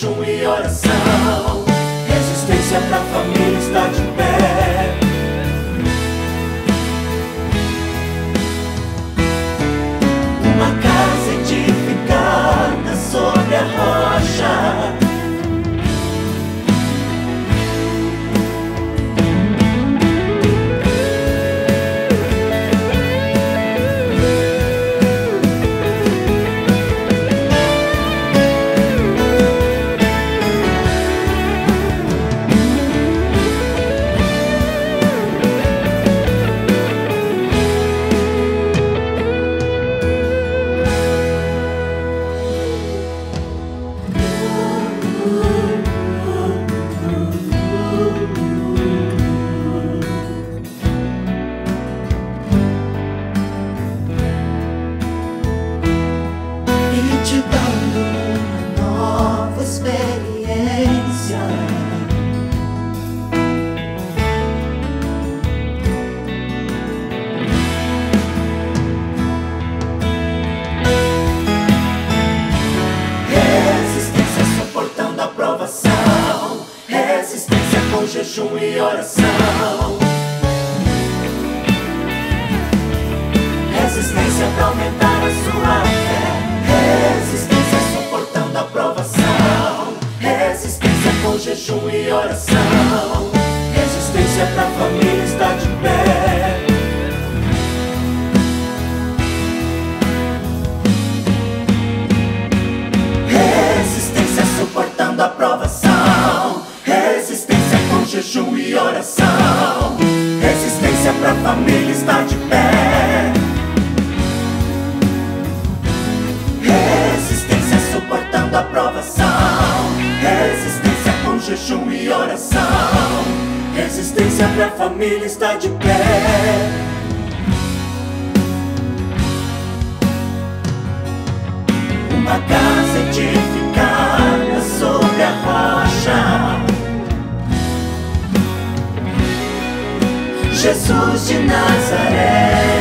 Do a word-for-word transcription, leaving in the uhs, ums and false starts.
jejum e oração. Resistência pra família estar de pé. Uma casa edificada sobre a rocha. Resistência com jejum e oração. Resistência pra aumentar a sua fé. Resistência suportando a provação. Resistência com jejum e oração. Resistência pra família estar de pé. Resistência suportando a provação. Resistência com jejum e oração. Resistência pra família estar de pé. Resistência suportando a provação. Resistência com jejum e oração. Resistência pra família estar de pé. Uma casa edificada sobre a rocha. Jesus de Nazaré.